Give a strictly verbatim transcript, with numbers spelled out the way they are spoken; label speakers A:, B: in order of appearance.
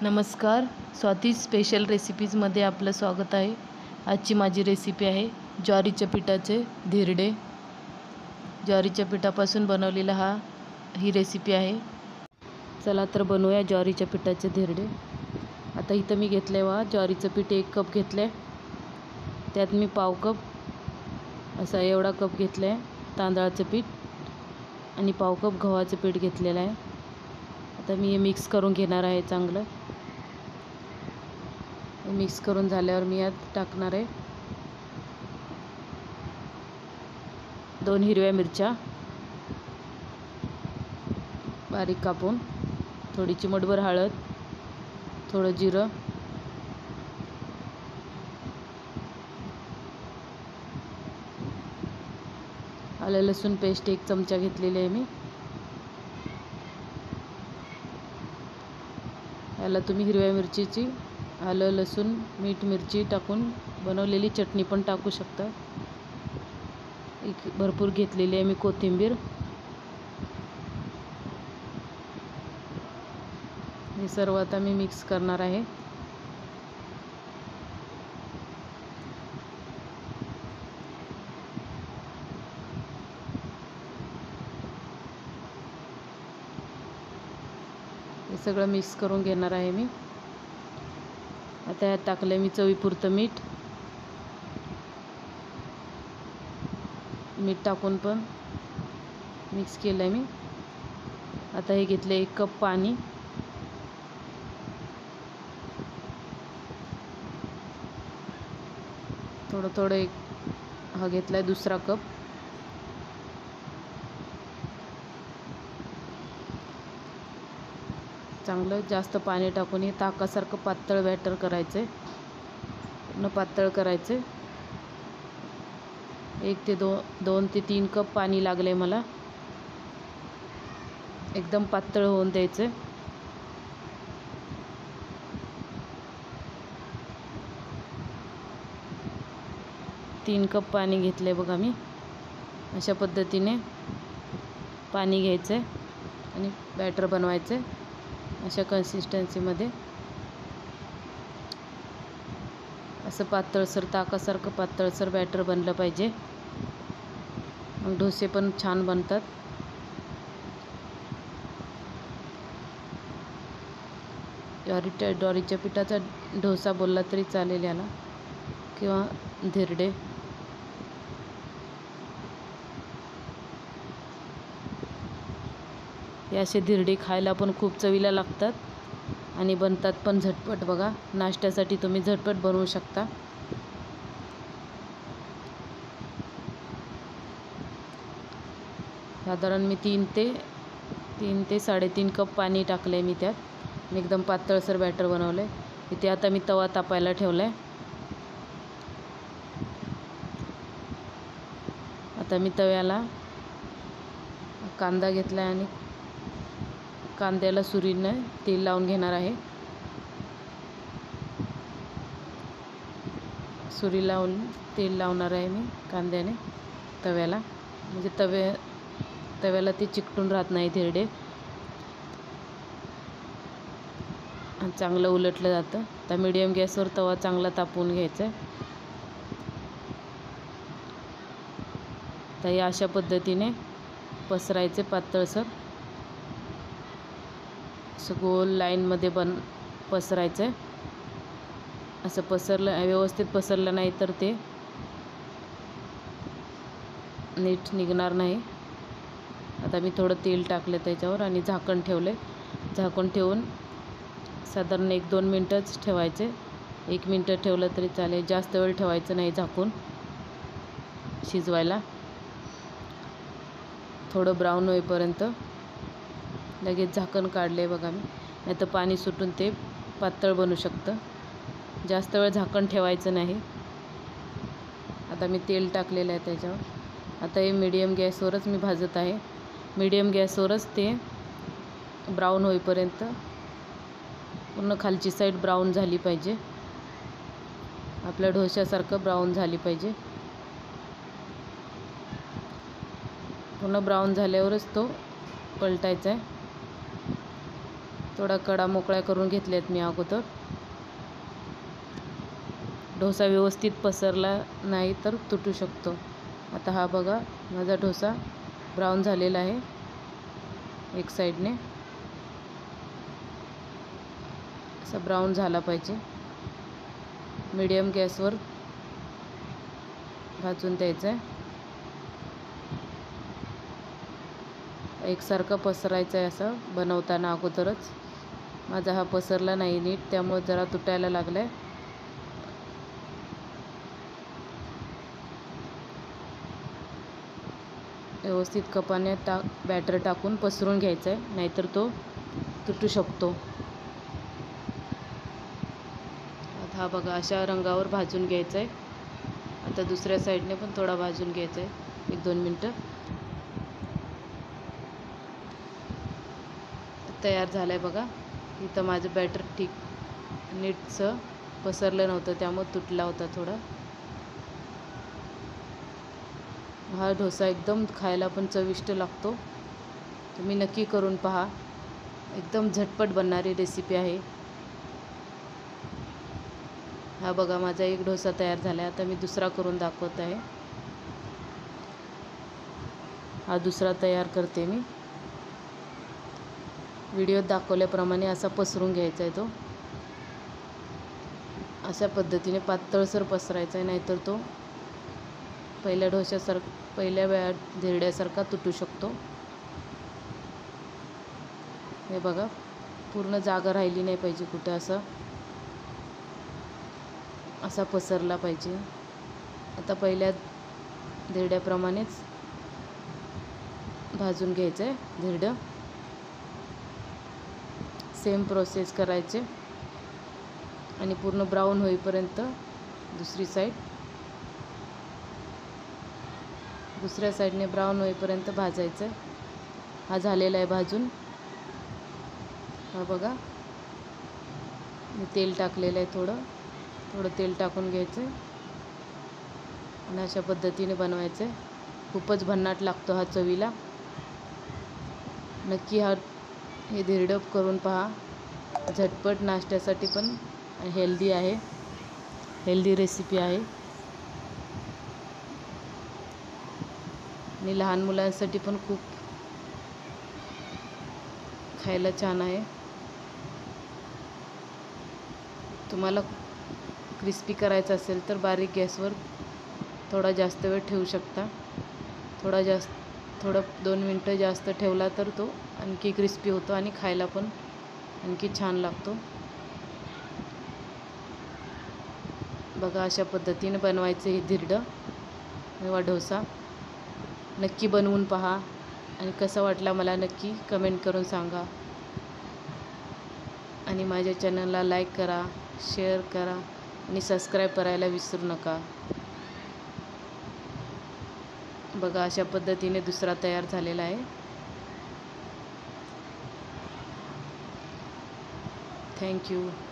A: नमस्कार, स्वाती स्पेशल रेसिपीजमध्ये आपलं स्वागत आहे। आजची माझी रेसिपी आहे ज्वारीच्या पिठाचे धिरडे। ज्वारीच्या पिठापासून बनवलेला हा ही रेसिपी आहे। चला तर बनवूया ज्वारीच्या पिठाचे धिरडे। आता इथं मी घेतले वा ज्वारीचं पीठ एक कप घेतले, त्यात मी पाव कप असा एवढा कप घेतला आहे तांदळाचं पीठ आणि पाव कप गव्हाचं पीठ घेतलेलं आहे। आता मी हे मिक्स करून घेणार आहे चांगलं। मिक्स करून झाल्यावर मी यात टाकणार आहे दोन हिरव्या मिरच्या बारीक कापून, थोडी चिमटभर हळद, थोडं जिरं, आलं लसूण पेस्ट एक चमचा घेतलेली आहे मी। याला तुम्ही हिरव्या मिरचीची, आलं लसूण मीठ मिरची टाकून बनवलेली चटणी पण टाकू शकता। एक भरपूर घेतलेली आहे मी कोथिंबीर। हे सर्व आता मी मिक्स करणार आहे। हे सगळं मिक्स करून घेणार आहे मी। आता यात टाकले मी चवीपुरतं मीठ मीठ टाकून पण मिक्स केलं आहे मी। आता हे घेतले एक कप पाणी, थोडं थोडं एक हा घेतला आहे दुसरा कप। चांगलं जास्त पाणी टाकून हे ताकासारखं पातळ बॅटर करायचं आहे, पूर्ण पातळ करायचं आहे। एक ते दो दोन ते तीन कप पाणी लागले मला, एकदम पातळ होऊन द्यायचं। तीन कप पाणी घेतले बघा मी। अशा पद्धतीने पाणी घ्यायचं आणि बॅटर बनवायचं अशा कन्सिस्टन्सीमध्ये। असं पातळसर ताकासारखं पातळसर बॅटर बनलं पाहिजे, मग डोसे पण छान बनतात। ज्वारीच्या ज्वारीच्या पिठाचा डोसा बोलला तरी चालेल याला, किंवा धिरडे। हे असे धिरडे खायला पण खूप चवीला लागतात आणि बनतात पण झटपट बघा। नाश्त्यासाठी तुम्ही झटपट बनवू शकता। साधारण मी तीन ते तीन ते साडेतीन कप पाणी टाकलं आहे मी त्यात। मी एकदम पातळसर बॅटर बनवलं आहे। इथे आता मी तवा तापायला ठेवला आहे। आता मी तव्याला कांदा घेतला आहे आणि कांद्याला सुरीने तेल लावून घेणार आहे। सुरी लावून तेल लावणार आहे मी कांद्याने तव्याला, म्हणजे तवे तव्याला ते चिकटून राहत नाही धिरडे, आणि चांगलं उलटलं जातं। तर मीडियम गॅसवर तवा चांगला तापवून घ्यायचा आहे। तर या अशा पद्धतीने पसरायचे पातळसर, असं गोल लाईनमध्ये बन पसरायचं आहे। असं पसरलं व्यवस्थित पसरलं नाही तर ते नीट निघणार नाही। आता मी थोडं तेल टाकलं त्याच्यावर आणि झाकण ठेवले। झाकण ठेवून साधारण एक दोन मिनटंच ठेवायचे। एक मिनटं ठेवलं तरी चालेल, जास्त वेळ ठेवायचं नाही झाकून शिजवायला। थोडं ब्राऊन होईपर्यंत लगेच झाकण काढले बघा मी, नाही तर पाणी सुटून ते पातळ बनू शकतं। जास्त वेळ झाकण ठेवायचं नाही। आता मी तेल टाकलेलं आहे त्याच्यावर। आता हे मीडियम गॅसवरच मी भाजत आहे। मीडियम गॅसवरच ते ब्राऊन होईपर्यंत, पूर्ण खालची साईड ब्राऊन झाली पाहिजे, आपल्या डोश्यासारखं ब्राऊन झाली पाहिजे। पूर्ण ब्राऊन झाल्यावरच तो पलटायचा आहे। थोडा कडा मोकळ्या करून घेतल्यात मी अगोदर. डोसा व्यवस्थित पसरला नाही तर तुटू शकतो. आता हा बघा माझा डोसा ब्राऊन झालेला आहे. एक साईडने असा ब्राऊन झाला पाहिजे. मीडियम गॅसवर भाजून द्यायचा आहे. एकसारखं पसरायचं आहे असं बनवताना अगोदरच. माझा हा पसरला नाही नीट, त्यामुळे जरा तुटायला लागला आहे. व्यवस्थित कपाने टाक बॅटर टाकून पसरून घ्यायचं आहे, नाहीतर तो तुटू शकतो. आता हा बघा अशा रंगावर भाजून घ्यायचं आहे. आता दुसऱ्या साईडने पण थोडा भाजून घ्यायचा आहे, एक दोन मिनटं. तयार झालं आहे बघा. इथं माझं बॅटर ठीक नीटचं पसरलं नव्हतं, त्यामुळे तुटला होता थोडा. हा डोसा एकदम खायला पण चविष्ट लागतो. तुम्ही नक्की करून पहा. एकदम झटपट बनणारी रेसिपी आहे. हा बघा माझा एक डोसा तयार झाला आहे. आता मी दुसरा करून दाखवत आहे. हा दुसरा तयार करते मी. व्हिडिओत दाखवल्याप्रमाणे असा पसरून घ्यायचा आहे तो. अशा पद्धतीने पातळसर पसरायचा आहे, नाहीतर तो पहिल्या डोशासारखा पहिल्या वेळा धिरड्यासारखा तुटू शकतो. हे बघा पूर्ण जागा राहिली नाही पाहिजे कुठं, असं असा पसरला पाहिजे. आता पहिल्या धिरड्याप्रमाणेच भाजून घ्यायचं आहे धिरडं. सेम प्रोसेस करायचे आणि पूर्ण ब्राऊन होईपर्यंत दुसरी साईड दुसऱ्या साईडने ब्राऊन होईपर्यंत भाजायचं. हा झालेला आहे भाजून. हा बघा मी तेल टाकलेलं आहे, थोडं थोडं तेल टाकून घ्यायचं आणि अशा पद्धतीने बनवायचं आहे. खूपच भन्नाट लागतो हा चवीला. नक्की हा हे धिरडं करून पहा. झटपट नाश्त्यासाठी पण हेल्दी आहे. हेल्दी रेसिपी आहे आणि लहान मुलांसाठी पण खूप खायला छान आहे. तुम्हाला क्रिस्पी करायचा असेल तर बारीक गॅसवर थोडा जास्त वेळ ठेवू शकता. थोडा जास्त थोडं दोन मिनटं जास्त ठेवला तर तो आणखी क्रिस्पी होतो आणि खायला पण आणखी छान लागतो. बघा अशा पद्धतीने बनवायचं हे धिरडं किंवा डोसा. नक्की बनवून पहा आणि कसा वाटला मला नक्की कमेंट करून सांगा. आणि माझ्या चॅनलला लाईक करा, शेअर करा आणि सबस्क्राईब करायला विसरू नका. बघा अशा पद्धतीने दुसरा तयार झालेला आहे. थँक्यू.